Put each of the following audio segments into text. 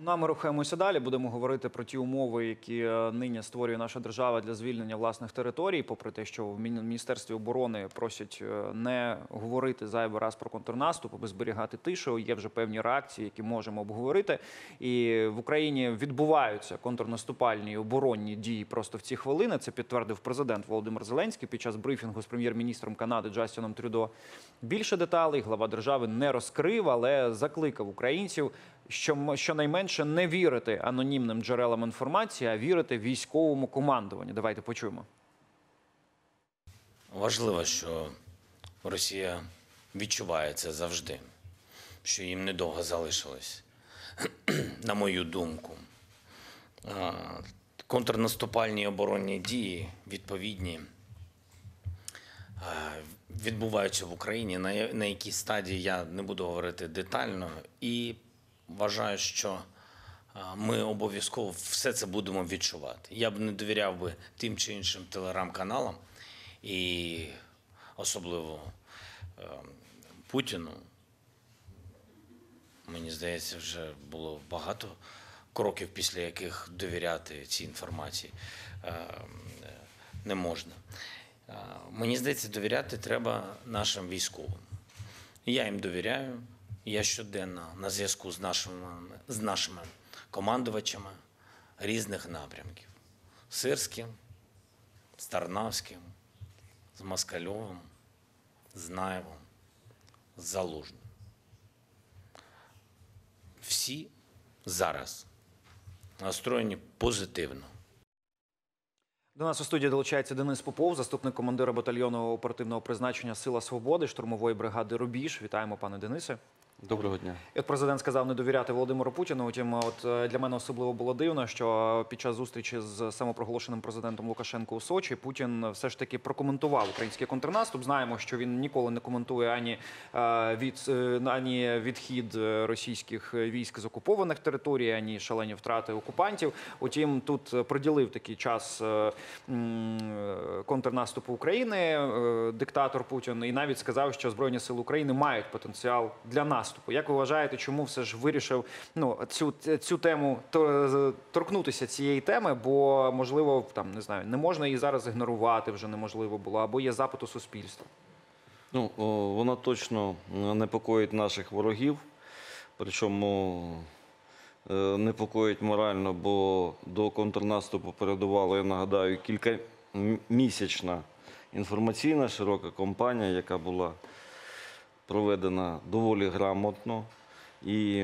Ну, а ми рухаємося далі. Будемо говорити про ті умови, які нині створює наша держава для звільнення власних територій, попри те, що в Міністерстві оборони просять не говорити зайвий раз про контрнаступ, аби зберігати тишу. Є вже певні реакції, які можемо обговорити. І в Україні відбуваються контрнаступальні і оборонні дії просто в ці хвилини. Це підтвердив президент Володимир Зеленський під час брифінгу з прем'єр-міністром Канади Джастіном Трюдо. Більше деталей глава держави не розкрив, але закликав українців щонайменше не вірити анонімним джерелам інформації, а вірити військовому командуванню. Давайте почуємо. Важливо, що Росія відчуває це завжди, що їм недовго залишилось, на мою думку. Контрнаступальні оборонні дії, відповідні, відбуваються в Україні. На якій стадії я не буду говорити детально. І вважаю, що ми обов'язково все це будемо відчувати. Я б не довіряв би тим чи іншим телеграм-каналам, і особливо Путіну. Мені здається, вже було багато кроків, після яких довіряти цій інформації не можна. Мені здається, довіряти треба нашим військовим. Я їм довіряю. Я щоденно на зв'язку з нашими командувачами різних напрямків. З Сирським, з Тарнавським, з Москальовим, з Наєвом, з Залужним. Всі зараз настроєні позитивно. До нас у студії долучається Денис Попов, заступник командира батальйону оперативного призначення «Сила свободи» штурмової бригади «Рубіж». Вітаємо, пане Денисе. Доброго дня. І от президент сказав не довіряти Володимиру Путіну. Утім, от для мене особливо було дивно, що під час зустрічі з самопроголошеним президентом Лукашенко у Сочі Путін все ж таки прокоментував український контрнаступ. Знаємо, що він ніколи не коментує ані відхід російських військ з окупованих територій, ані шалені втрати окупантів. Утім, тут приділив такий час контрнаступу України диктатор Путін і навіть сказав, що Збройні сили України мають потенціал для наступу. Як ви вважаєте, чому все ж вирішив цю тему торкнутися цієї теми? Бо, можливо, там, не знаю, не можна її зараз ігнорувати, вже неможливо було, або є запит у суспільства? Ну, вона точно непокоїть наших ворогів, причому непокоїть морально, бо до контрнаступу передувала, я нагадаю, кількамісячна інформаційна широка кампанія, яка була проведена доволі грамотно, і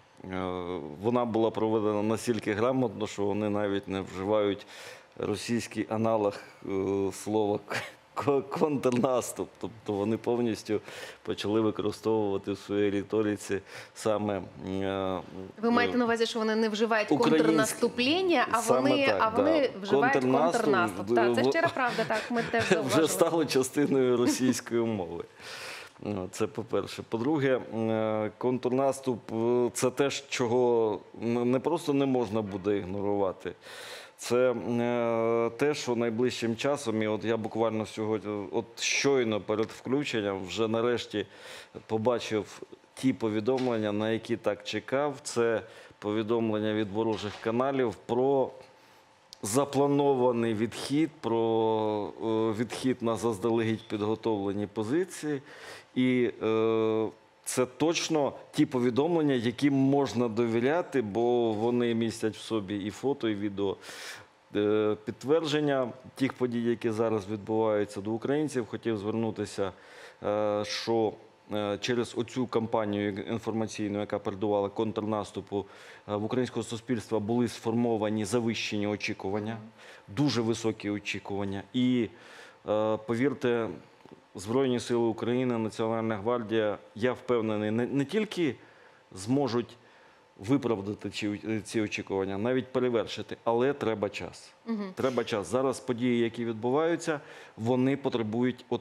вона була проведена настільки грамотно, що вони навіть не вживають російський аналог слова контрнаступ. Тобто вони повністю почали використовувати в своїй риториці саме Ви маєте на увазі, що вони не вживають контрнаступлення, а вони вживають контрнаступ. Так, це щира правда, так, ми теж зауважили. Вже стало частиною російської мови. Це по-перше. По-друге, контрнаступ – це те, чого не просто не можна буде ігнорувати. Це те, що найближчим часом, і от я буквально сьогодні, от щойно перед включенням, вже нарешті побачив ті повідомлення, на які так чекав. Це повідомлення від ворожих каналів про запланований відхід, про відхід на заздалегідь підготовлені позиції. І це точно ті повідомлення, яким можна довіряти, бо вони містять в собі і фото, і відео підтвердження тих подій, які зараз відбуваються. До українців хотів звернутися, що через оцю кампанію інформаційну, яка передувала контрнаступу, в українського суспільства були сформовані завищені очікування, дуже високі очікування. І, повірте, Збройні сили України, Національна гвардія, я впевнений, не тільки зможуть виправдати ці очікування, навіть перевершити, але треба час. Треба час. Зараз події, які відбуваються, вони потребують от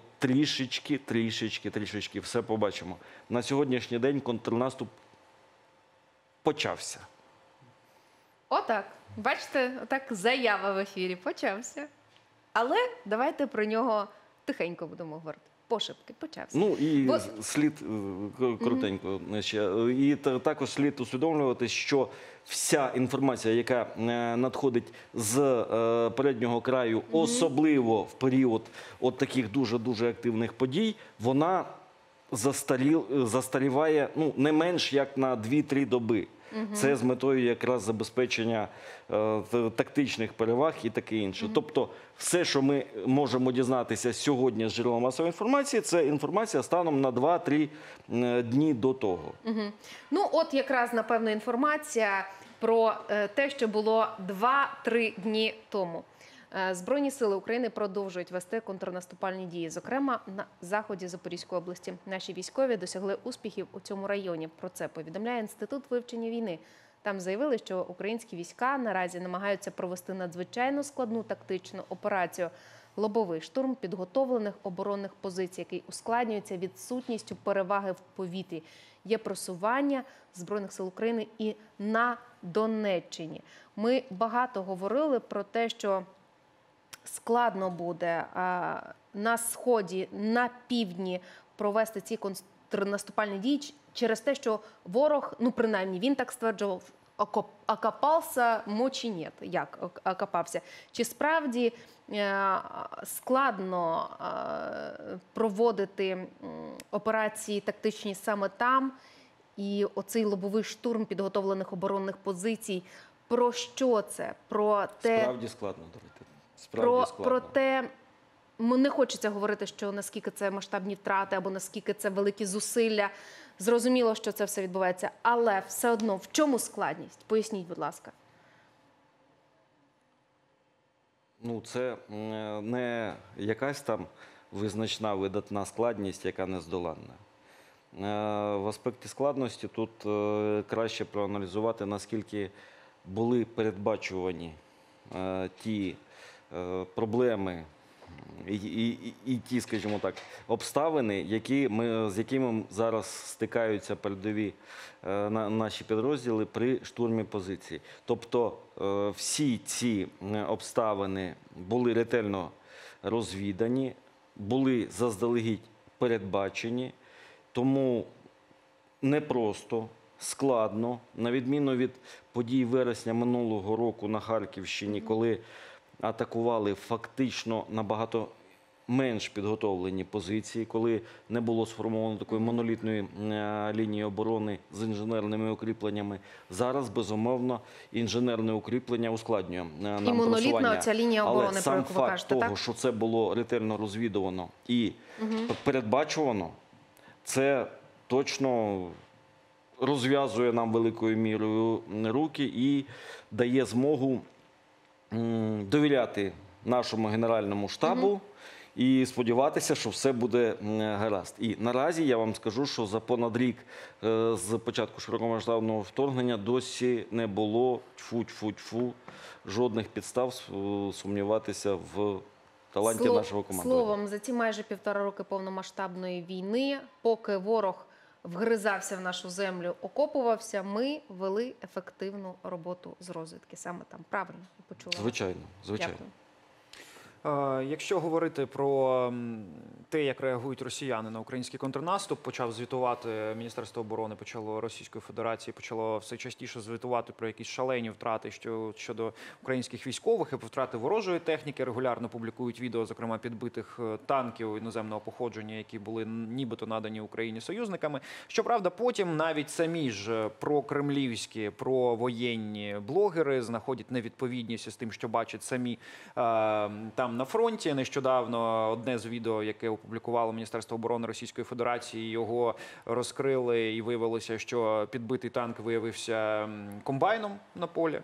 трішечки, все побачимо. На сьогоднішній день контрнаступ почався. Отак. Бачите, отак заява в ефірі почався. Але давайте про нього тихенько будемо говорити. Пошепки почався. Ну і Бо- слід коротенько ще. І також слід усвідомлювати, що вся інформація, яка надходить з переднього краю, особливо в період от таких дуже активних подій, вона застаріває не менш як на 2-3 доби. Це з метою якраз забезпечення тактичних переваг і таке інше. Тобто все, що ми можемо дізнатися сьогодні з джерела масової інформації, це інформація станом на 2-3 дні до того. Ну, от якраз, напевно, інформація про те, що було 2-3 дні тому. Збройні сили України продовжують вести контрнаступальні дії. Зокрема, на заході Запорізької області наші військові досягли успіхів у цьому районі. Про це повідомляє Інститут вивчення війни. Там заявили, що українські війська наразі намагаються провести надзвичайно складну тактичну операцію «Лобовий штурм» підготовлених оборонних позицій, який ускладнюється відсутністю переваги в повітрі. Є просування Збройних сил України і на Донеччині. Ми багато говорили про те, що складно буде на сході, на півдні провести ці контрнаступальні дії через те, що ворог, ну принаймні він так стверджував, окопався, мочі нет. Як окопався? Чи справді складно проводити операції тактичні саме там? І оцей лобовий штурм підготовлених оборонних позицій, про що це? Про те... Справді складно, Дороти. Про те, не хочеться говорити, що наскільки це масштабні втрати або наскільки це великі зусилля. Зрозуміло, що це все відбувається, але все одно в чому складність? Поясніть, будь ласка. Ну, це не якась там визначна, видатна складність, яка нездоланна. В аспекті складності тут краще проаналізувати, наскільки були передбачувані ті проблеми і ті, скажімо так, обставини, з якими зараз стикаються передові наші підрозділи при штурмі позицій. Тобто всі ці обставини були ретельно розвідані, були заздалегідь передбачені, тому непросто, складно, на відміну від подій вересня минулого року на Харківщині, коли атакували фактично набагато менш підготовлені позиції, коли не було сформовано такої монолітної лінії оборони з інженерними укріпленнями. Зараз, безумовно, інженерне укріплення ускладнює нам просування. І монолітна оця лінія оборони, про яку ви кажете, так? Але сам факт того, що це було ретельно розвідувано і передбачувано, це точно розв'язує нам великою мірою руки і дає змогу довіряти нашому Генеральному штабу і сподіватися, що все буде гаразд. І наразі я вам скажу, що за понад рік з початку широкомасштабного вторгнення досі не було жодних підстав сумніватися в таланті нашого командування. Словом, за ці майже 1,5 роки повномасштабної війни, поки ворог вгризався в нашу землю, окопувався, ми вели ефективну роботу з розвідки. Саме там, правильно? Почула? Звичайно, звичайно. Дякую. Якщо говорити про те, як реагують росіяни на український контрнаступ, почав звітувати Міністерство оборони, почало Російської Федерації, почало все частіше звітувати про якісь шалені втрати щодо українських військових і втрати ворожої техніки. Регулярно публікують відео, зокрема підбитих танків іноземного походження, які були нібито надані Україні союзниками. Щоправда, потім навіть самі ж прокремлівські, провоєнні блогери знаходять невідповідність з тим, що бачать самі там на фронті. Нещодавно одне з відео, яке опублікувало Міністерство оборони Російської Федерації, його розкрили і виявилося, що підбитий танк виявився комбайном на полі.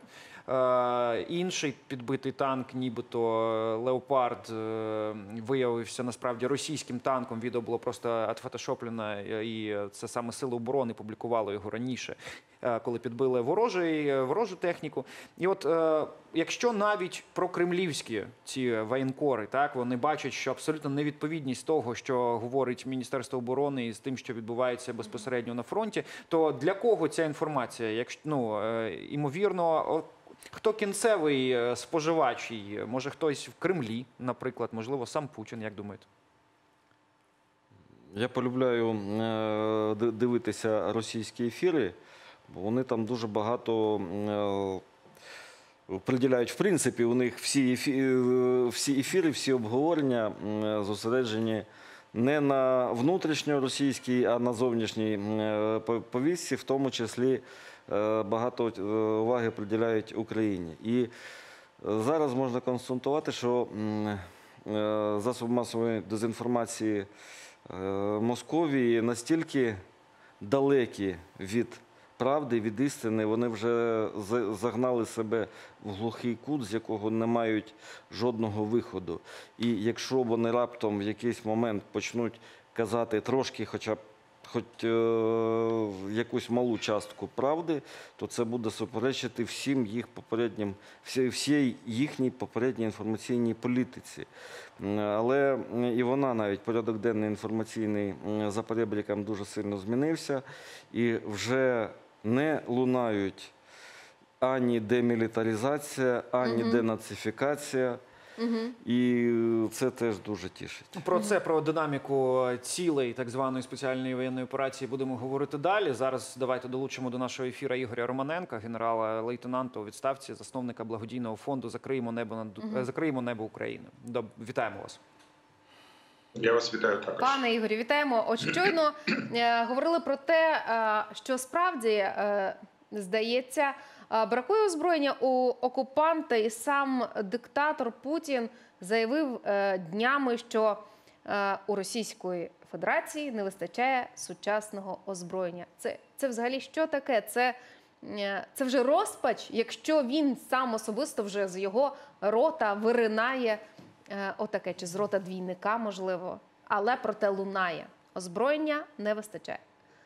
Інший підбитий танк, нібито «Леопард», виявився насправді російським танком. Відео було просто відфотошоплено, і це саме Сили оборони публікували його раніше, коли підбили ворожу техніку. І от якщо навіть прокремлівські ці воєнкори, так, вони бачать, що абсолютно невідповідність того, що говорить Міністерство оборони і з тим, що відбувається безпосередньо на фронті, то для кого ця інформація? Якщо, ймовірно, хто кінцевий споживач її? Може хтось в Кремлі, наприклад, можливо, сам Путін, як думаєте? Я полюбляю дивитися російські ефіри, бо вони там дуже багато приділяють. В принципі, у них всі ефіри, всі обговорення зосереджені не на внутрішньоросійській, а на зовнішній повістці, в тому числі багато уваги приділяють Україні. І зараз можна констатувати, що засоби масової дезінформації Московії настільки далекі від правди, від істини, вони вже загнали себе в глухий кут, з якого не мають жодного виходу. І якщо вони раптом в якийсь момент почнуть казати трошки, хоча б якусь малу частку правди, то це буде суперечити всій їхній попередній інформаційній політиці. Але і вона навіть, порядок денний інформаційний за перебріком дуже сильно змінився, і вже не лунають ані демілітаризація, ані денацифікація. І це теж дуже тішить. Про динаміку цілей так званої спеціальної воєнної операції будемо говорити далі. Зараз давайте долучимо до нашого ефіру Ігоря Романенка, генерала-лейтенанта у відставці, засновника благодійного фонду «Закриємо небо України». Вітаємо вас. Я вас вітаю також. Пане Ігорі, вітаємо. От щойно говорили про те, що справді, здається, бракує озброєння у окупанта, і сам диктатор Путін заявив днями, що у Російської Федерації не вистачає сучасного озброєння. Це взагалі що таке? Це вже розпач, якщо він сам особисто вже з його рота виринає отаке, чи з рота двійника, можливо, але проте лунає. Озброєння не вистачає.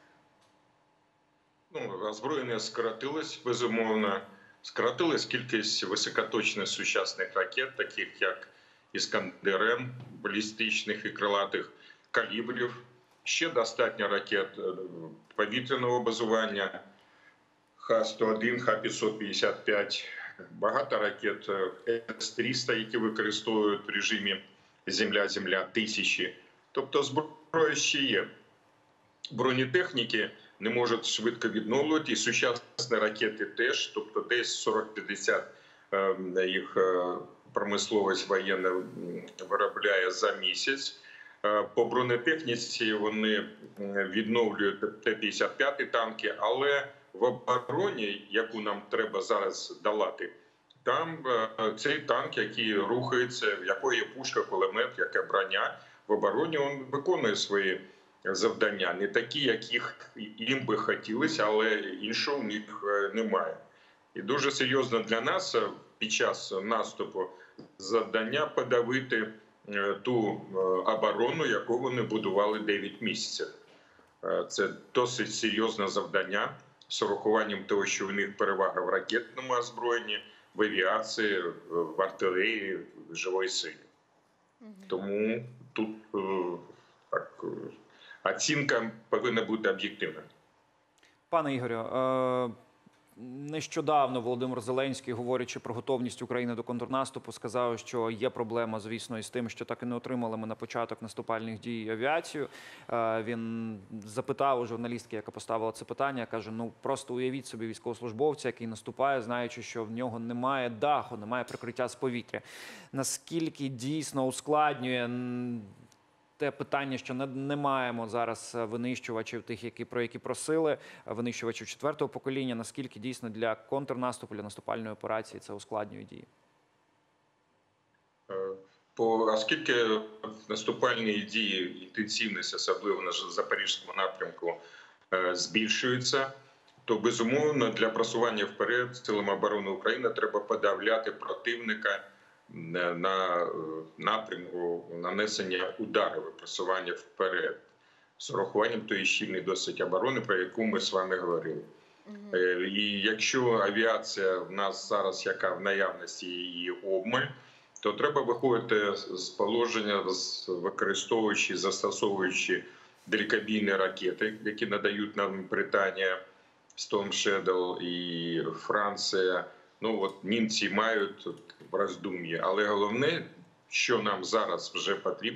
Озброєння скоротилось, безумовно. Скоротилась кількість високоточних сучасних ракет, таких як «Іскандер-М», балістичних і крилатих калібрів. Ще достатньо ракет повітряного базування Х-101, Х-555, багато ракет С-300, які використовують в режимі земля-земля, тисячі. Тобто зброя ще є. Бронетехніки не можуть швидко відновлювати, і сучасні ракети теж, тобто десь 40-50 їх промисловість воєнна виробляє за місяць. По бронетехніці вони відновлюють Т-55 танки, але в обороні, яку нам треба зараз долати, там цей танк, який рухається, в якої є пушка, кулемет, яка броня, в обороні він виконує свої завдання. Не такі, яких їм би хотілося, але іншого в них немає. І дуже серйозно для нас під час наступу завдання подавити ту оборону, яку вони будували 9 місяців. Це досить серйозне завдання з урахуванням того, що в них перевага в ракетному озброєнні, в авіації, в артилерії, в живій силі. Тому тут так, оцінка повинна бути об'єктивна. Пане Ігорю, нещодавно Володимир Зеленський, говорячи про готовність України до контрнаступу, сказав, що є проблема, звісно, із тим, що так і не отримали ми на початок наступальних дій авіацію. Він запитав у журналістки, яка поставила це питання, каже, просто уявіть собі військовослужбовця, який наступає, знаючи, що в нього немає даху, немає прикриття з повітря. Наскільки дійсно ускладнює те питання, що не маємо зараз винищувачів тих, про які просили, винищувачів 4-го покоління, наскільки дійсно для контрнаступу, для наступальної операції це ускладнює дії? Оскільки наступальні дії, інтенсивність, особливо на Запорізькому напрямку, збільшується, то, безумовно, для просування вперед силам оборони України треба подавляти противника на напрямку нанесення ударів і просування вперед з урахуванням тої щільної досить оборони, про яку ми з вами говорили. І якщо авіація в нас зараз, яка в наявності її обмаль, то треба виходити з положення, використовуючи, застосовуючи далекобійні ракети, які надають нам Британія, Storm Shadow і Франція. Німці мають в роздум'ї. Але головне, що нам зараз вже потрібно,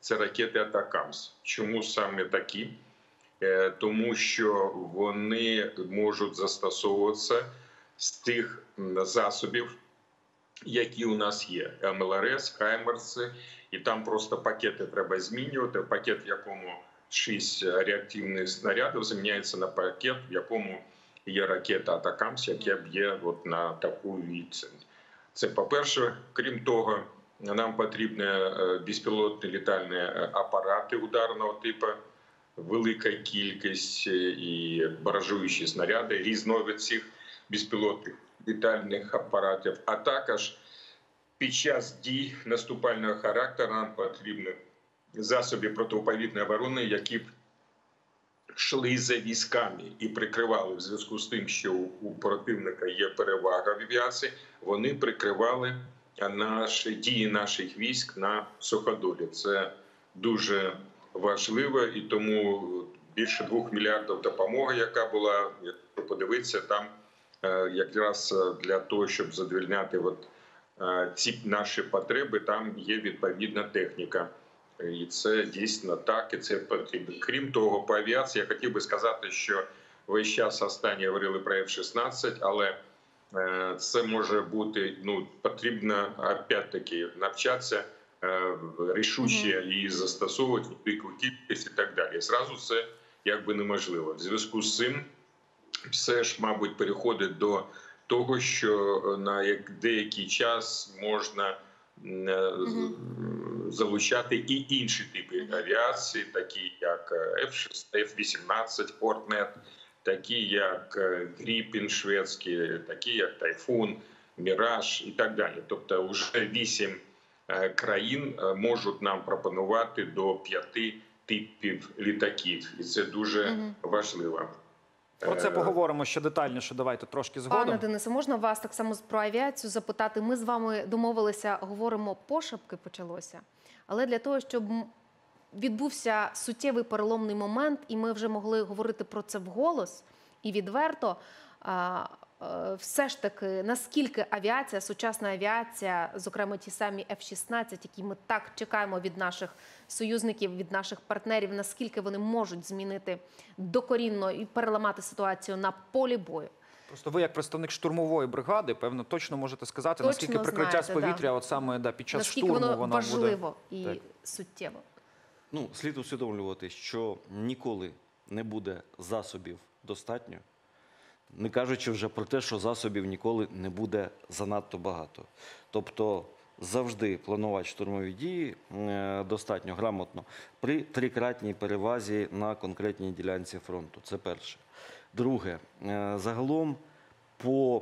це ракети «Атакамс». Чому саме такі? Тому що вони можуть застосовуватися з тих засобів, які у нас є. МЛРС, Хаймерси, і там просто пакети треба змінювати. Пакет, в якому 6 реактивних снарядів, заміняється на пакет, в якому є ракета «Атакамс», яка б'є на таку відстань. Це по-перше. Крім того, нам потрібні безпілотні літальні апарати ударного типу, велика кількість і баражуючі снаряди, різновид цих безпілотних літальних апаратів. А також під час дій наступального характеру нам потрібні засоби протиповітряної оборони, які б йшли за військами і прикривали, в зв'язку з тим, що у противника є перевага в авіації, вони прикривали дії наших військ на суходолі. Це дуже важливо, і тому більше 2 мільярдів допомоги, яка була, якщо подивитися, там якраз для того, щоб задовольняти ці наші потреби, там є відповідна техніка. І це дійсно так, і це потрібно. Крім того, по авіації я хотів би сказати, що весь час останні говорили про F-16, але це може бути, потрібно, опять-таки, навчатися рішуче її застосовувати, велику кількість і так далі. Зразу це якби неможливо. В зв'язку з цим все ж, мабуть, переходить до того, що на деякий час можна залучати і інші типи авіації, такі як F-18 Hornet, такі як Gripen шведські, такі як Тайфун, Міраж і так далі. Тобто вже 8 країн можуть нам пропонувати до 5 типів літаків. І це дуже важливо. Про це поговоримо ще детальніше, давайте трошки згодом. Пане Денисе, можна вас так само про авіацію запитати? Ми з вами домовилися, говоримо, пошепки почалося. Але для того, щоб відбувся суттєвий переломний момент, і ми вже могли говорити про це вголос і відверто, все ж таки, наскільки авіація, сучасна авіація, зокрема ті самі F-16, які ми так чекаємо від наших союзників, від наших партнерів, наскільки вони можуть змінити докорінно і переламати ситуацію на полі бою? Просто ви, як представник штурмової бригади, певно, точно можете сказати, Точно наскільки прикриття з знаєте, повітря от саме під час наскільки штурму воно воно важливо буде... і Так. суттєво? Слід усвідомлювати, що ніколи не буде засобів достатньо, не кажучи вже про те, що засобів ніколи не буде занадто багато. Тобто завжди планувати штурмові дії достатньо грамотно при трикратній перевазі на конкретній ділянці фронту. Це перше. Друге, загалом по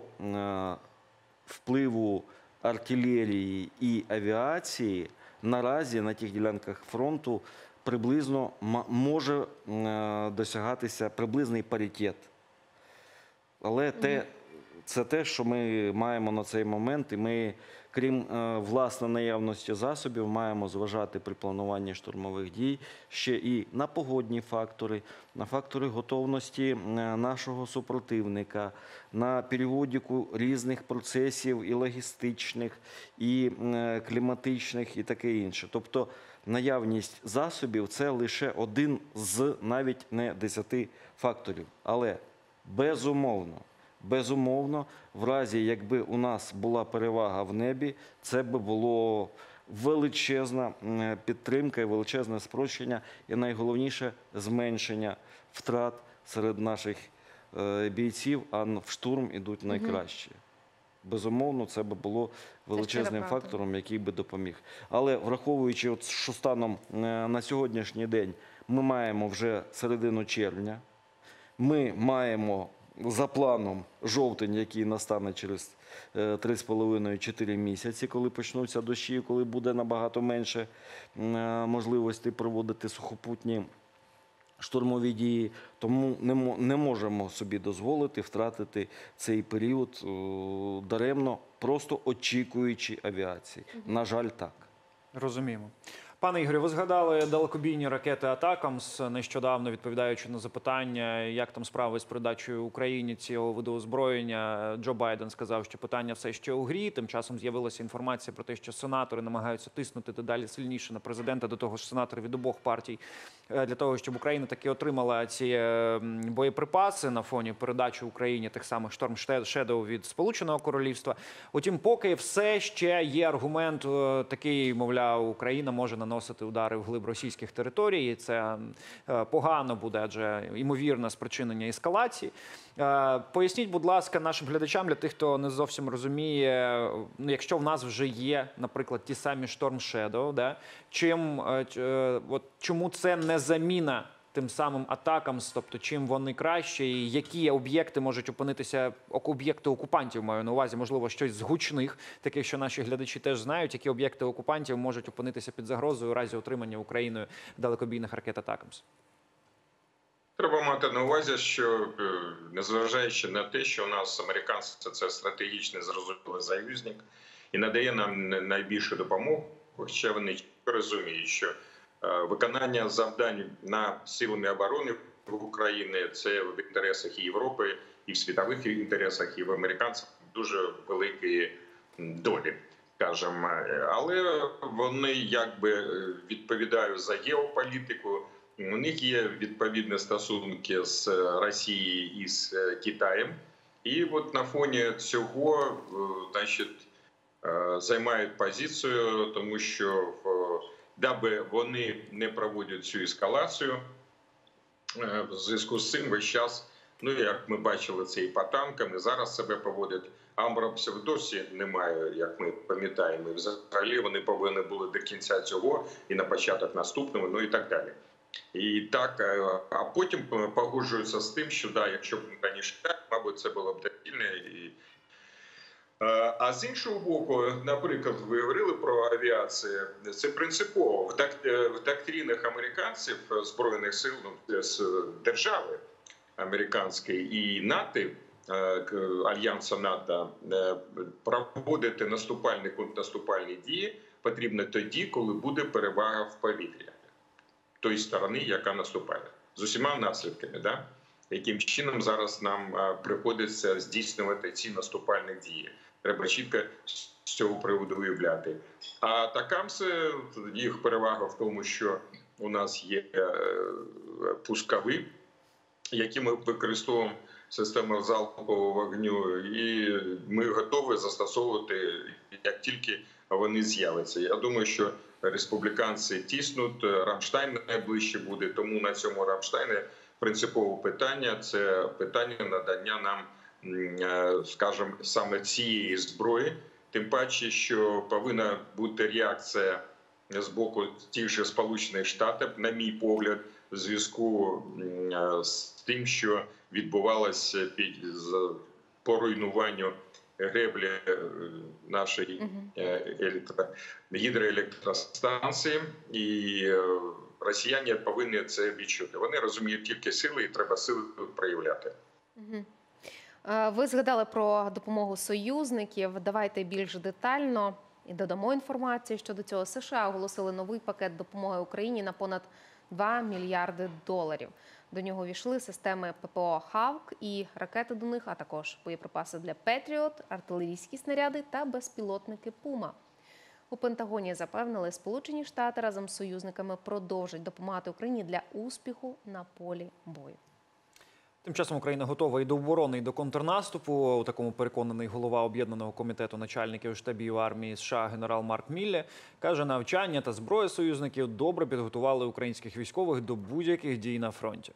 впливу артилерії і авіації наразі на тих ділянках фронту приблизно може досягатися приблизний паритет. Але це те, що ми маємо на цей момент, і ми, крім власне наявності засобів, маємо зважати при плануванні штурмових дій ще і на погодні фактори, на фактори готовності нашого супротивника, на періодику різних процесів і логістичних, і кліматичних, і таке інше. Тобто наявність засобів – це лише один з навіть не 10 факторів. Але безумовно, в разі, якби у нас була перевага в небі, це би було величезна підтримка і величезне спрощення, і найголовніше – зменшення втрат серед наших бійців, а в штурм ідуть найкращі. Безумовно, це би було величезним фактором, який би допоміг. Але враховуючи, що станом на сьогоднішній день ми маємо вже середину червня, ми за планом жовтень, який настане через 3,5-4 місяці, коли почнуться дощі, коли буде набагато менше можливостей проводити сухопутні штурмові дії. Тому не можемо собі дозволити втратити цей період даремно, просто очікуючи авіації. На жаль, так. Розуміємо. Пане Ігорю, ви згадали далекобійні ракети «Атакамс», нещодавно відповідаючи на запитання, як там справи з передачею Україні цього виду озброєння. Джо Байден сказав, що питання все ще у грі. Тим часом з'явилася інформація про те, що сенатори намагаються тиснути дедалі сильніше на президента, до того ж сенатори від обох партій, для того, щоб Україна таки отримала ці боєприпаси на фоні передачі Україні тих самих Storm Shadow від Сполученого Королівства. Утім, поки все ще є аргумент такий, мовляв, Україна може наносити удари вглиб російських територій. Це погано буде, адже ймовірне спричинення ескалації. Поясніть, будь ласка, нашим глядачам, для тих, хто не зовсім розуміє, якщо в нас вже є, наприклад, ті самі Storm Shadow, да, чому це не заміна тим самим атакам, тобто чим вони краще, і які об'єкти можуть опинитися, об'єкти окупантів, маю на увазі, можливо, щось з гучних, таких, що наші глядачі теж знають, які об'єкти окупантів можуть опинитися під загрозою у разі отримання Україною далекобійних ракет атакамс? Треба мати на увазі, що незважаючи на те, що у нас американці – це стратегічний зрозумілий союзник і надає нам найбільшу допомогу, хоча вони розуміють, що виконання завдань на силами оборони в Україні – це в інтересах і Європи, і в світових інтересах, і в американців дуже великої долі, скажімо. Але вони якби відповідають за геополітику. У них є відповідні стосунки з Росією і з Китаєм. І от на фоні цього, значить, займають позицію, тому що даби вони не проводять цю ескалацію, в зв'язку з цим весь час, як ми бачили це і по танкам, і зараз себе поводять. Амбрамсів досі немає, як ми пам'ятаємо. І взагалі вони повинні були до кінця цього і на початок наступного, і так далі. І так, а потім погоджуються з тим, що да, якщо б раніше так, мабуть, це було б доцільне. А з іншого боку, наприклад, ви говорили про авіацію. Це принципово. В доктринах американців, Збройних сил, з держави американської і НАТО, Альянсу НАТО, проводити наступальні дії потрібно тоді, коли буде перевага в повітрі тої сторони, яка наступає. З усіма наслідками, да? Яким чином зараз нам приходиться здійснювати ці наступальні дії. Треба чітко з цього приводу виявляти. А атакамси, їх перевага в тому, що у нас є пускові, які ми використовуємо систему залпового вогню, і ми готові застосовувати, як тільки вони з'являться. Я думаю, що республіканці тиснуть, Рамштайн найближче буде, тому на цьому Рамштайні принципове питання – це питання надання нам, скажімо, саме цієї зброї, тим паче, що повинна бути реакція з боку тих же Сполучених Штатів, на мій погляд, в зв'язку з тим, що відбувалося по руйнуванню греблі нашої гідроелектростанції, і росіяни повинні це відчути. Вони розуміють тільки сили, і треба сили проявляти. Ви згадали про допомогу союзників. Давайте більш детально і додамо інформацію щодо цього. США оголосили новий пакет допомоги Україні на понад $2 мільярди. До нього війшли системи ППО «Хавк» і ракети до них, а також боєприпаси для «Петріот», артилерійські снаряди та безпілотники «Пума». У Пентагоні запевнили, Сполучені Штати разом з союзниками продовжать допомагати Україні для успіху на полі бою. Тим часом Україна готова і до оборони, і до контрнаступу. У такому переконаний голова Об'єднаного комітету начальників штабів армії США генерал Марк Мілле. Каже, навчання та зброя союзників добре підготували українських військових до будь-яких дій на фронті.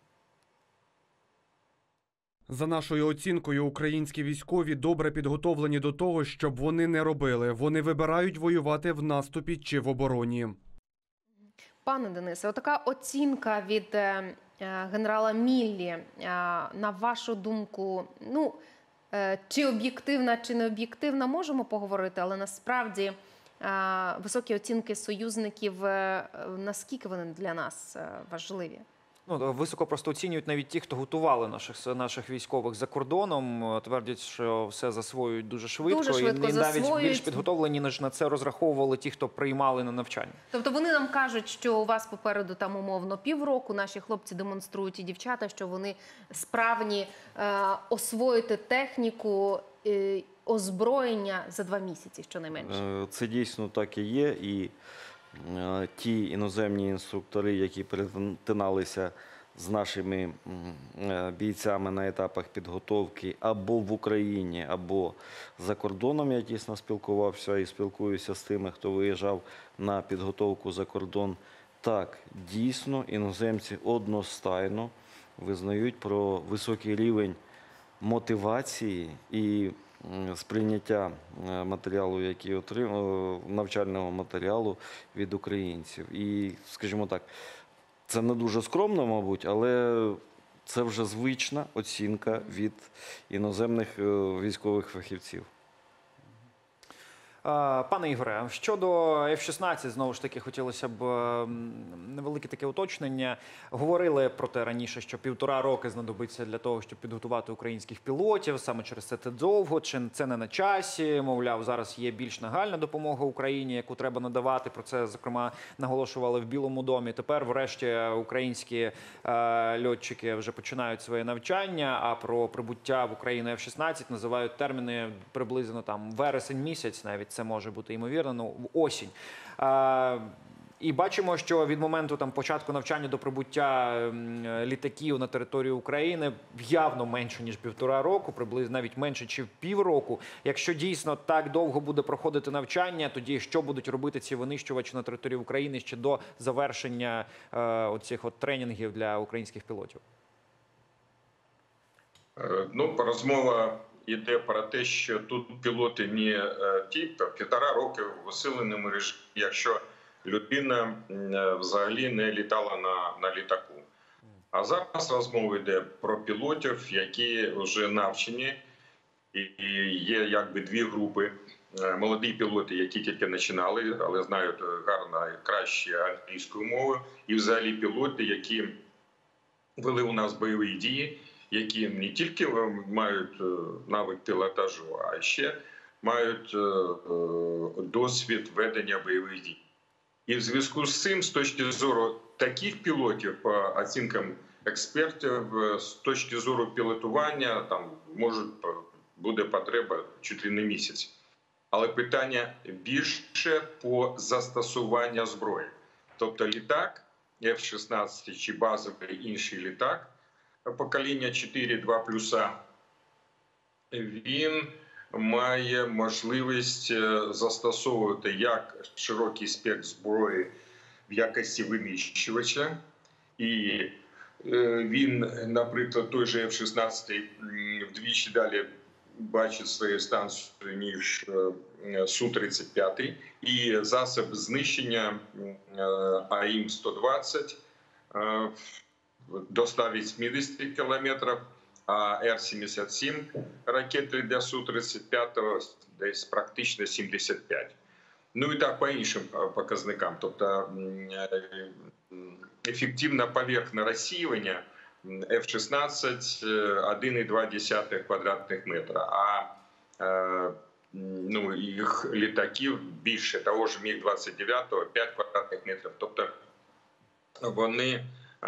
За нашою оцінкою, українські військові добре підготовлені до того, щоб вони не робили. Вони вибирають воювати в наступі чи в обороні. Пане Денисе, отака оцінка від генерала Міллі, на вашу думку, чи об'єктивна, чи не об'єктивна, можемо поговорити, але насправді високі оцінки союзників, наскільки вони для нас важливі? Високо просто оцінюють навіть ті, хто готували наших військових за кордоном. Твердять, що все засвоюють дуже швидко. Дуже швидко і навіть засвоюють. більш підготовлені, ніж на це розраховували ті, хто приймали на навчання. Тобто вони нам кажуть, що у вас попереду там умовно півроку, наші хлопці демонструють і дівчата, що вони справні освоїти техніку, озброєння за 2 місяці, щонайменше. Це дійсно так і є. І ті іноземні інструктори, які перетиналися з нашими бійцями на етапах підготовки або в Україні, або за кордоном, я тісно спілкувався і спілкуюся з тими, хто виїжджав на підготовку за кордон. Так, дійсно, іноземці одностайно визнають про високий рівень мотивації і сприйняття матеріалу, який навчального матеріалу від українців. І, скажімо так, це не дуже скромно, мабуть, але це вже звична оцінка від іноземних військових фахівців. Пане Ігоре, щодо F-16, знову ж таки, хотілося б невелике таке уточнення. Говорили про те раніше, що 1,5 роки знадобиться для того, щоб підготувати українських пілотів. Саме через це довго, чи це не на часі. Мовляв, зараз є більш нагальна допомога Україні, яку треба надавати. Про це, зокрема, наголошували в Білому домі. Тепер, врешті, українські льотчики вже починають своє навчання, а про прибуття в Україну F-16 називають терміни приблизно там вересень місяць навіть. Це може бути ймовірно, в осінь. І бачимо, що від моменту початку навчання до прибуття літаків на територію України явно менше, ніж 1,5 року, приблизно навіть менше, чи півроку. Якщо дійсно так довго буде проходити навчання, тоді що будуть робити ці винищувачі на території України ще до завершення оцих тренінгів для українських пілотів? Розмова йде про те, що тут пілоти не ті 1,5 роки в усиленому режимі, якщо людина взагалі не літала на літаку. А зараз розмова йде про пілотів, які вже навчені, і є якби 2 групи. Молоді пілоти, які тільки починали, але знають гарно і краще англійською мовою, і взагалі пілоти, які вели у нас бойові дії, які не тільки мають навик пілотажу, а ще мають досвід ведення бойових дій. І в зв'язку з цим, з точки зору таких пілотів, по оцінкам експертів, з точки зору пілотування, там буде потреба чуть ли не місяць. Але питання більше по застосуванню зброї. Тобто літак F-16 чи базовий інший літак покоління 4-2+, він має можливість застосовувати як широкий спектр зброї в якості винищувача. І він, наприклад, той же F-16 вдвічі далі бачить свою станцію, ніж Су-35. І засіб знищення АІМ-120 до 180 кілометрів, а Р-77 ракети для Су-35 десь практично 75. Ну і так по іншим показникам. Тобто ефективне поверхне розсіювання F-16 1,2 квадратних метра, а їх літаків більше, того ж Міг-29 5 квадратних метрів. Тобто вони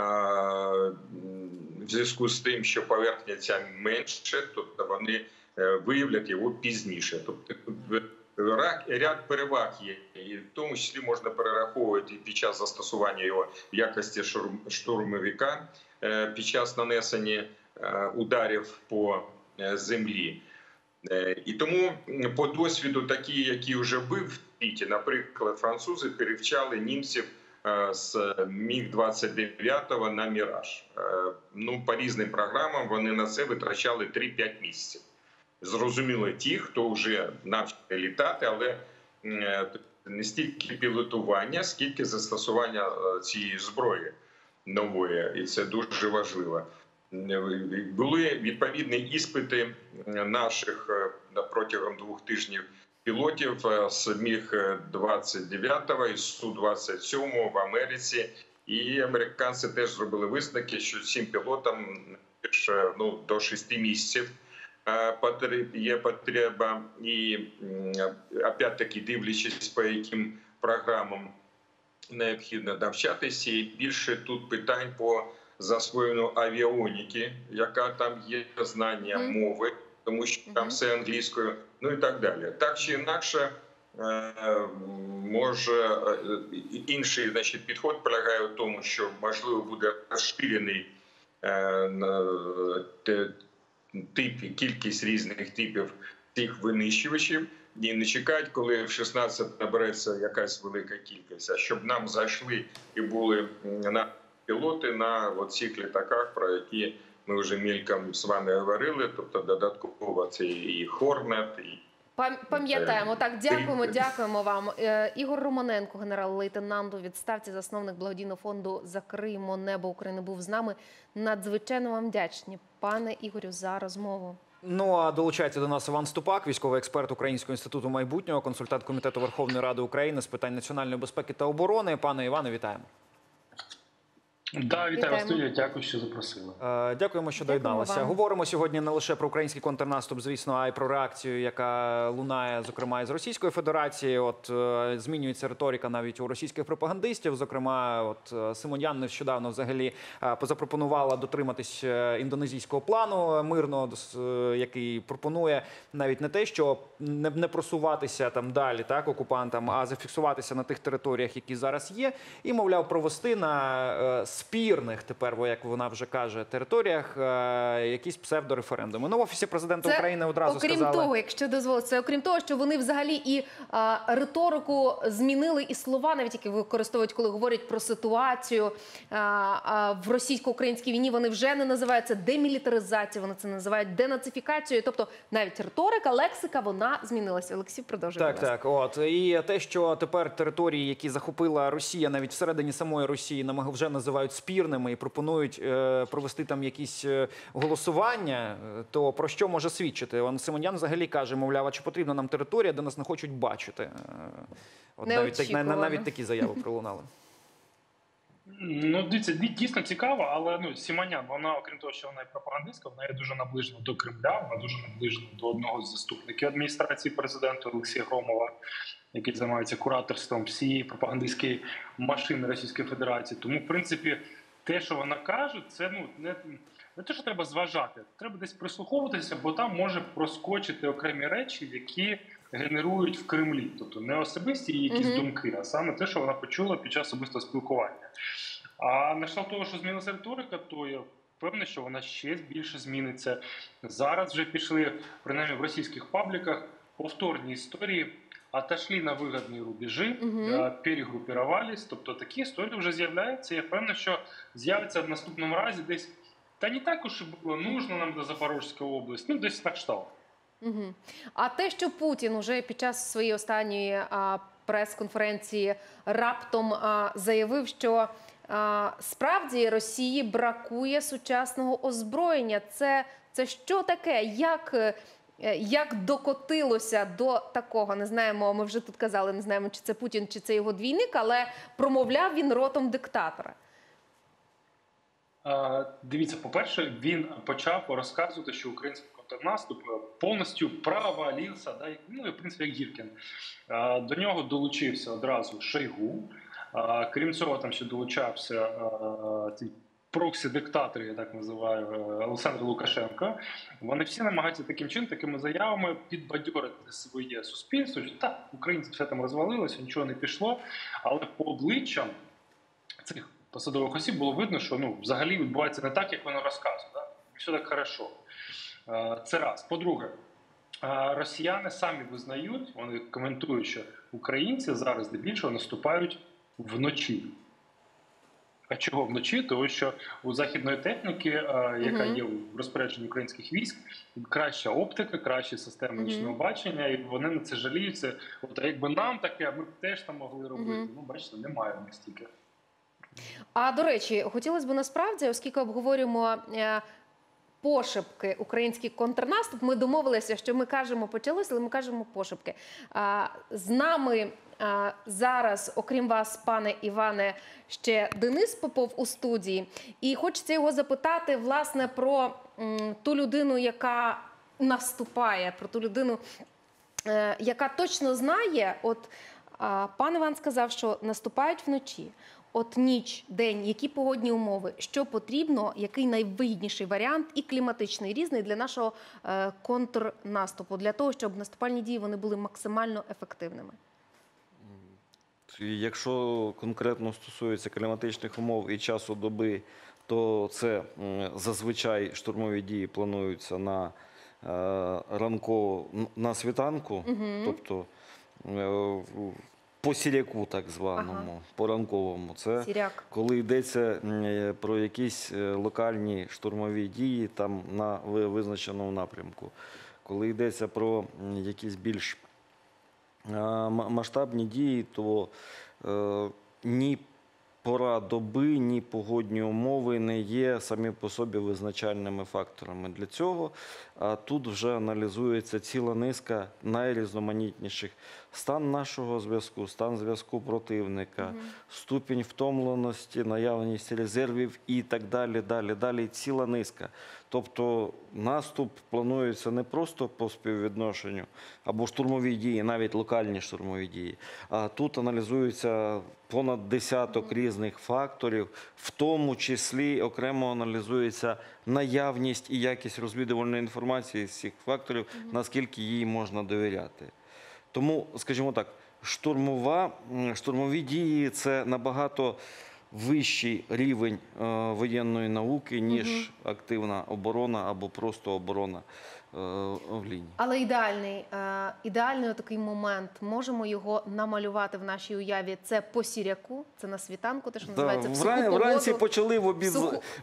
в зв'язку з тим, що поверхня ця менше, тобто вони виявлять його пізніше. Тобто ряд переваг є, і в тому числі можна перераховувати під час застосування його в якості штурмовика, під час нанесення ударів по землі. І тому по досвіду такі, які вже був в світі, наприклад, французи перевчали німців з Міг-29 на Міраж. По різним програмам вони на це витрачали 3-5 місяців. Зрозуміло, ті, хто вже навчили літати, але не стільки пілотування, скільки застосування цієї зброї нової. І це дуже важливо. Були відповідні іспити наших протягом 2 тижнів пілотів з Міг-29 і Су-27 в Америці. І американці теж зробили висновки, що цим пілотам до 6 місяців є потреба. І опять-таки дивлячись, по яким програмам необхідно навчатися. І більше тут питань по засвоєнню авіоніки, яка там є, знання мови, тому що там все англійською, ну і так далі. Так чи інакше, може інший підход полягає в тому, що можливо буде розширений кількість різних типів цих винищувачів. І не чекають, коли в 16 набереться якась велика кількість, а щоб нам зайшли і були на пілоти на цих літаках, про які ми вже мільком з вами говорили, тобто додатково це і Хорнет, і Пам'ятаємо. Так, дякуємо вам. Ігор Романенко, генерал-лейтенант у відставці, засновник благодійного фонду «Закриємо небо України», був з нами. Надзвичайно вам вдячні, пане Ігорю, за розмову. Ну, а долучається до нас Іван Ступак, військовий експерт Українського інституту майбутнього, консультант Комітету Верховної Ради України з питань національної безпеки та оборони. Пане Іване, вітаємо. Да, вітаю вас, студія. Дякую, що запросили. Дякуємо, що доєдналися. Говоримо сьогодні не лише про український контрнаступ, звісно, а й про реакцію, яка лунає, зокрема, із Російської Федерації. От змінюється риторика навіть у російських пропагандистів. Зокрема, от Симоньян нещодавно взагалі запропонувала дотриматись індонезійського плану мирного, який пропонує навіть не те, що не просуватися там далі, так, окупантам, а зафіксуватися на тих територіях, які зараз є, і, мовляв, провести на спірних тепер, як вона вже каже, територіях якісь псевдореферендуми. Ну, в Офісі президента України одразу сказали... Окрім того, якщо дозволите, це окрім того, що вони взагалі і риторику змінили, і слова навіть, які використовують, коли говорять про ситуацію в російсько-українській війні, вони вже не називають це демілітаризацією, вони це називають денацифікацією. Тобто навіть риторика, лексика, вона змінилася. Олексій, продовжує. Так. От. І те, що тепер території, які захопила Росія, навіть всередині самої Росії, вже називають спірними і пропонують провести там якісь голосування, то про що може свідчити? Симоньян взагалі каже, мовляв, а чи потрібна нам територія, де нас не хочуть бачити? От навіть такі заяви пролунали. Ну, дивіться, дійсно цікаво, але Симоньян, вона, окрім того, що вона і пропагандистка, вона є дуже наближена до Кремля, вона дуже наближена до одного з заступників адміністрації президента Олексія Громова, який займається кураторством всієї пропагандистської машини Російської Федерації. Тому, в принципі, те, що вона каже, це не те, що треба зважати, треба десь прислуховуватися, бо там може проскочити окремі речі, які генерують в Кремлі. Тобто не особисті її якісь думки, а саме те, що вона почула під час особистого спілкування. А на кшталт того, що змінилася риторика, то я впевнений, що вона ще більше зміниться. Зараз вже пішли, принаймні в російських пабліках, повторні історії. Отошли на вигідні рубежі, перегрупувались. Тобто такі історії вже з'являються. Я впевнений, що з'явиться в наступному разі десь, та не так уж і було нужно нам до Запорізької області, десь на кшталт. А те, що Путін уже під час своєї останньої прес-конференції раптом заявив, що справді Росії бракує сучасного озброєння. Це що таке? Як докотилося до такого? Не знаємо, ми вже тут казали, не знаємо, чи це Путін, чи це його двійник, але промовляв він ротом диктатора. Дивіться, по-перше, він почав розказувати, що український контрнаступ повністю провалився, в принципі, як Гіркін. До нього долучився одразу Шойгу. Крім цього, там ще долучався проксі-диктатор, я так називаю, Олександр Лукашенко. Вони всі намагаються таким чином, такими заявами підбадьорити своє суспільство, що так, українці все там розвалилося, нічого не пішло, але по обличчям цих посадових осіб було видно, що взагалі відбувається не так, як вони розказують. Все так хорошо. Це раз. По-друге, росіяни самі визнають, вони коментують, що українці зараз здебільшого наступають вночі. А чого вночі? Тому що у західної техніки, яка є в розпорядженні українських військ, краща оптика, кращі системи нічного бачення, і вони на це жаліються. А якби нам таке, ми б теж там могли робити. Бачите, немає настільки. А, до речі, хотілося б насправді, оскільки обговорюємо пошепки український контрнаступ. Ми домовилися, що ми кажемо почалось, але ми кажемо пошепки. З нами зараз, окрім вас, пане Іване, ще Денис Попов у студії. І хочеться його запитати, власне, про ту людину, яка наступає, про ту людину, яка точно знає. От пан Іван сказав, що наступають вночі. От ніч, день, які погодні умови, що потрібно, який найвигідніший варіант і кліматичний, і різний для нашого контрнаступу, для того, щоб наступальні дії вони були максимально ефективними? Якщо конкретно стосується кліматичних умов і часу доби, то це зазвичай штурмові дії плануються на на світанку, тобто по сіряку так званому, по ранковому. Це Сіряк. коли йдеться про якісь локальні штурмові дії там на визначеному напрямку. Коли йдеться про якісь більш масштабні дії, то ні пора доби, ні погодні умови не є самі по собі визначальними факторами для цього. А тут вже аналізується ціла низка найрізноманітніших: стан нашого зв'язку, стан зв'язку противника, ступінь втомленості, наявність резервів і так далі, далі, ціла низка. Тобто наступ планується не просто по співвідношенню або штурмові дії, навіть локальні штурмові дії, а тут аналізується понад десяток різних факторів, в тому числі окремо аналізується наявність і якість розвідувальної інформації з цих факторів, наскільки їй можна довіряти. Тому, скажімо так, штурмові дії – це набагато вищий рівень воєнної науки, ніж активна оборона або просто оборона в лінії. Але ідеальний такий момент, можемо його намалювати в нашій уяві. Це по сіряку, це на світанку, те, що називається в суху погоду. Вранці почали в обід,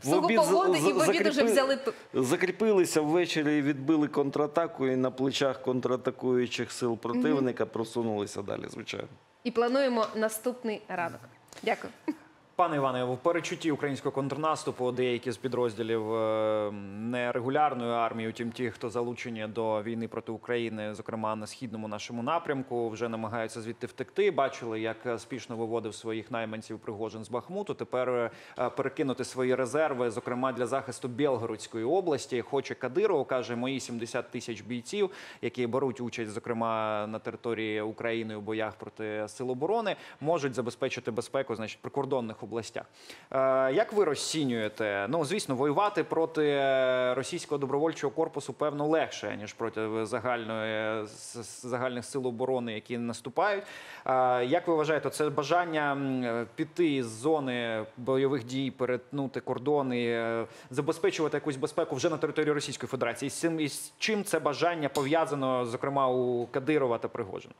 і в обід вже взяли закріпилися ввечері і відбили контратаку, і на плечах контратакуючих сил противника просунулися далі, звичайно. І плануємо наступний ранок. Дякую. Пане Іване, в передчутті українського контрнаступу деякі з підрозділів нерегулярної армії, утім ті, хто залучені до війни проти України, зокрема на східному нашому напрямку, вже намагаються звідти втекти. Бачили, як спішно виводив своїх найманців Пригожин з Бахмуту. Тепер перекинути свої резерви, зокрема для захисту Білгородської області. Хоче Кадиров, каже, мої 70 тисяч бійців, які беруть участь, зокрема, на території України у боях проти Сил оборони, можуть забезпечити безпеку, значить, прикордонних областях. Як ви розцінюєте? Ну, звісно, воювати проти російського добровольчого корпусу, певно, легше, ніж проти загальних сил оборони, які наступають. Як ви вважаєте, це бажання піти з зони бойових дій, перетнути кордони, забезпечувати якусь безпеку вже на території Російської Федерації? І з чим це бажання пов'язано, зокрема, у Кадирова та Пригожина?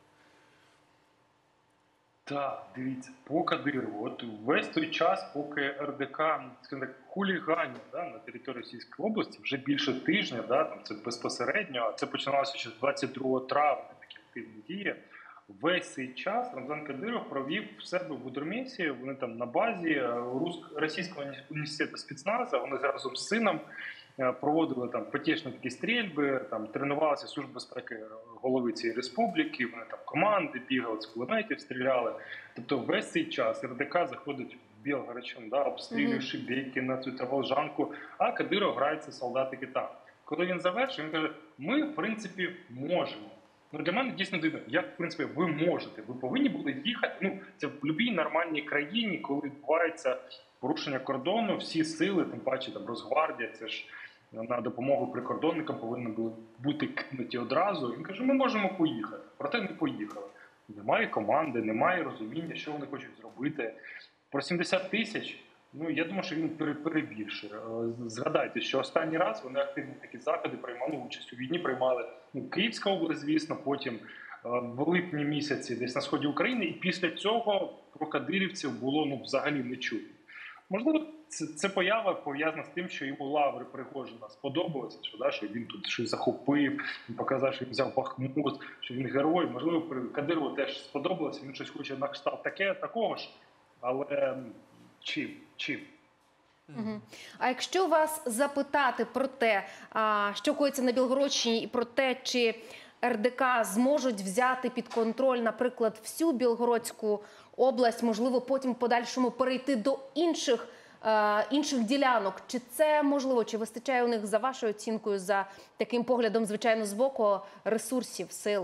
Так, дивіться, по Кадирову, от весь той час, поки РДК, скажімо так, хуліганів на території Російської області, вже більше тижня, там це безпосередньо, це починалося ще з 22 травня, такі активні дії. Весь цей час Рамзан Кадиров провів в себе в Будермесі, вони там на базі Російського університету спецназа, вони разом з сином проводили там потішні такі стрільби, там тренувалися Служба безпеки голови цієї республіки, вони там команди бігали, з кулеметів стріляли. Тобто весь цей час РДК заходить в Білгородщину, обстрілює Шебекіно, цю та Волжанку, а Кадиров грається солдатики там. Коли він завершив, він каже, ми, в принципі, можемо. Ну, для мене дійсно дивно, як, в принципі, ви можете, ви повинні були їхати. Ну, це в будь-якій нормальній країні, коли відбувається порушення кордону, всі сили, тим паче там Росгвардія, це ж на допомогу прикордонникам повинні були бути кинуті одразу. Він каже, ми можемо поїхати, проте не поїхали. Немає команди, немає розуміння, що вони хочуть зробити. Про 70 тисяч, ну, я думаю, що він перебільшує. Згадайте, що останній раз вони активні такі заходи приймали участь. У війні приймали Київська область, звісно, потім в липні місяці десь на сході України, і після цього про кадирівців було взагалі не чутно. Можливо, це поява пов'язана з тим, що йому лаври Пригожина сподобалися, що він тут щось захопив, він показав, що він взяв Бахмут, що він герой. Можливо, Кадирову теж сподобалося, він щось хоче на кшталт такого ж, але чим? А якщо вас запитати про те, що коїться на Білгородщині, і про те, чи РДК зможуть взяти під контроль, наприклад, всю Білгородську область, можливо, потім в подальшому перейти до інших ділянок, чи це можливо, чи вистачає у них, за вашою оцінкою, за таким поглядом, звичайно, з боку, ресурсів, сил?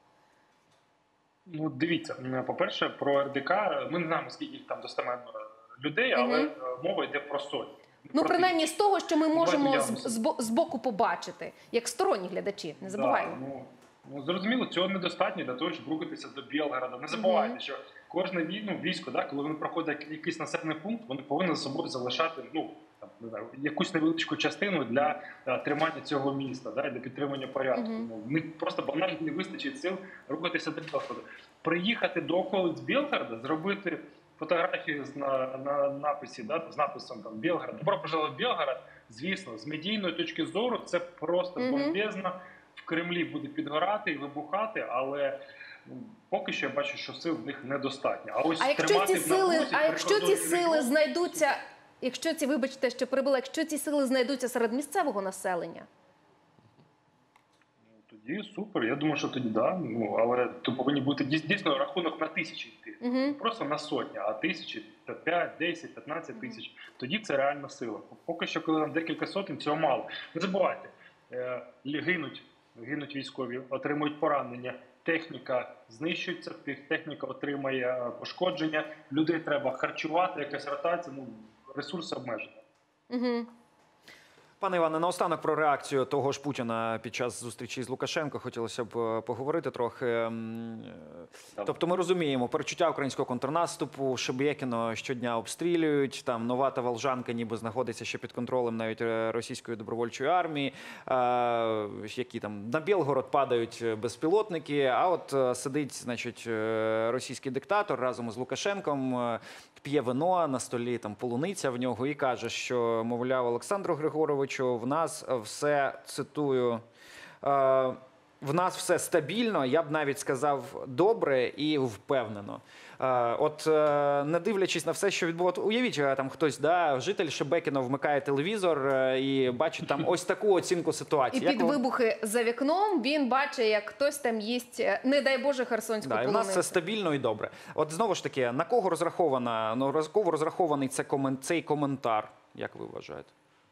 Ну, дивіться, по-перше, про РДК, ми не знаємо, скільки їх там достеменно людей, але мова йде про сотні. Ну, Про принаймні з тисячі. того, що ми можемо Давайте з боку побачити, як сторонні глядачі, не забуваємо. Да, ну, зрозуміло, цього недостатньо для того, щоб рухатися до Білгорода. Не забувайте, що кожне військо, коли вони проходять якийсь населений пункт, вони повинні за собою залишати, не знаю, якусь невеличку частину для тримання цього міста, для підтримання порядку. В них просто банально не вистачить сил рухатися до Білгорода. Приїхати до околиць Білгорода, зробити фотографію на написі, з написом там Білгород. Добро пожаловать в Білгород. Звісно, з медійної точки зору це просто бомбезно. В Кремлі буде підгорати і вибухати, але поки що я бачу, що сил в них недостатньо. А ось якщо ці сили знайдуться, вибачте, що перебила, якщо ці сили знайдуться серед місцевого населення? Тоді супер. Я думаю, що тоді да. Але то повинні бути дійсно рахунок на тисячі йти. Не просто на сотні, а тисячі, 5, 10, 15 тисяч. Тоді це реальна сила. Поки що, коли нам декілька сотень, цього мало. Не забувайте, гинуть військові, отримують поранення, техніка знищується, техніка отримає пошкодження, людей треба харчувати, якась ротація, ресурси обмежені. Пане Іване, наостанок про реакцію того ж Путіна під час зустрічі з Лукашенко хотілося б поговорити трохи. Тобто ми розуміємо, перечуття українського контрнаступу, Шебекіно щодня обстрілюють, там нова Таволжанка ніби знаходиться ще під контролем навіть російської добровольчої армії, які там на Білгород падають безпілотники, а от сидить, значить, російський диктатор разом із Лукашенком, п'є вино, на столі там полуниця в нього і каже, що, мовляв, Олександру Григоровичу, в нас все, цитую, в нас все стабільно, я б навіть сказав, добре і впевнено. От не дивлячись на все, що відбувається, уявіть, там хтось, житель Шебекіно вмикає телевізор і бачить там ось таку оцінку ситуації. І під вибухи за вікном він бачить, як хтось там їсть, не дай Боже, херсонську полуницю. І в нас все стабільно і добре. От знову ж таки, на кого розрахований цей коментар, як ви вважаєте?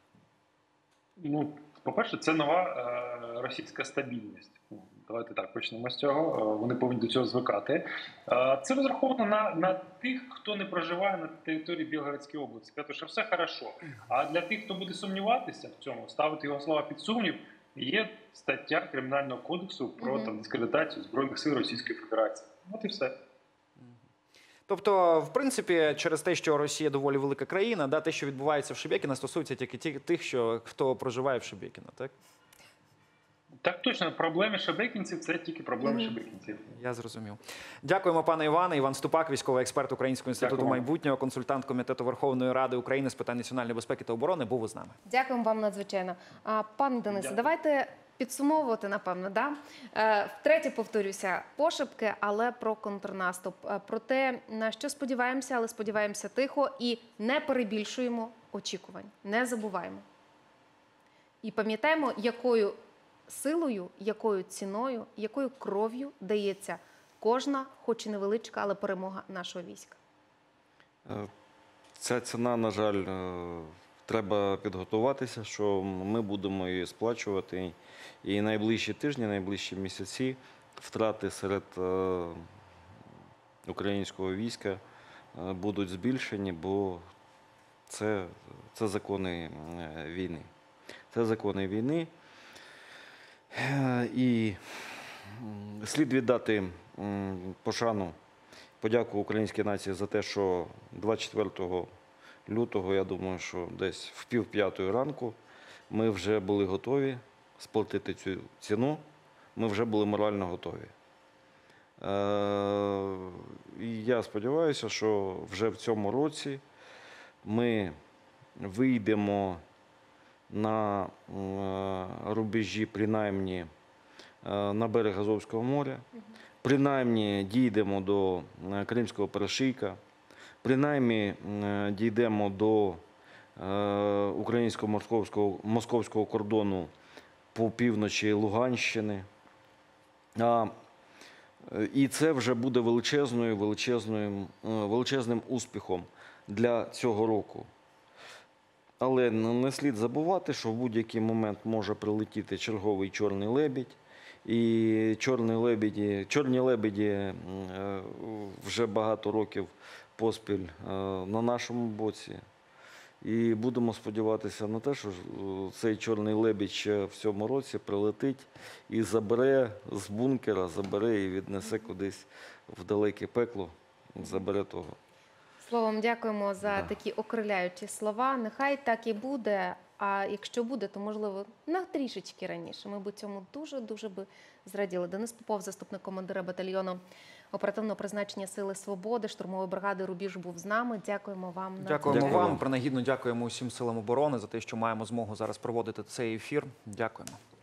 По-перше, це нова російська стабільність. Давайте так почнемо з цього. Вони повинні до цього звикати. Це розраховано на тих, хто не проживає на території Білгородської області. Тому що все хорошо. А для тих, хто буде сумніватися в цьому, ставити його слова під сумнів, є стаття Кримінального кодексу про дискредитацію Збройних сил Російської Федерації. От і все. Тобто, в принципі, через те, що Росія доволі велика країна, те, що відбувається в Шебекіно, стосується тільки тих, хто проживає в Шебекіно, так? Так точно, проблеми шебекінців – це тільки проблеми шебекінців. Я зрозумів. Дякуємо, пане Іване. Іван Ступак, військовий експерт Українського інституту майбутнього, консультант Комітету Верховної Ради України з питань національної безпеки та оборони, був із нами. Дякуємо вам надзвичайно. Пане Денисе, давайте підсумовувати, напевно, Втретє повторюся, пошепки, але про контрнаступ. Про те, на що сподіваємося, але сподіваємося тихо і не перебільшуємо очікувань. Не забуваємо. І пам'ятаємо, якою силою, якою ціною, якою кров'ю дається кожна, хоч і невеличка, але перемога нашого війська. Ця ціна, на жаль, треба підготуватися, що ми будемо її сплачувати. І найближчі тижні, найближчі місяці втрати серед українського війська будуть збільшені, бо це закони війни. Це закони війни. І слід віддати пошану, подяку українській нації за те, що 24 лютого, я думаю, що десь в 4:30 ранку ми вже були готові сплатити цю ціну, ми вже були морально готові. І я сподіваюся, що вже в цьому році ми вийдемо на рубежі, принаймні на берег Азовського моря, принаймні дійдемо до Кримського перешийка, принаймні дійдемо до українсько-московського московського кордону по півночі Луганщини. І це вже буде величезним успіхом для цього року. Але не слід забувати, що в будь-який момент може прилетіти черговий чорний лебідь. І чорні лебеді вже багато років поспіль на нашому боці. І будемо сподіватися на те, що цей чорний лебідь ще в цьому році прилетить і забере з бункера, забере і віднесе кудись в далеке пекло, забере того. Словом, дякуємо за такі окриляючі слова. Нехай так і буде. А якщо буде, то, можливо, на трішечки раніше. Ми б цьому дуже-дуже би зраділи. Денис Попов, заступник командира батальйону оперативного призначення Сили Свободи, штурмової бригади «Рубіж» був з нами. Дякуємо вам. Дякуємо вам. Принагідно дякуємо усім силам оборони за те, що маємо змогу зараз проводити цей ефір. Дякуємо.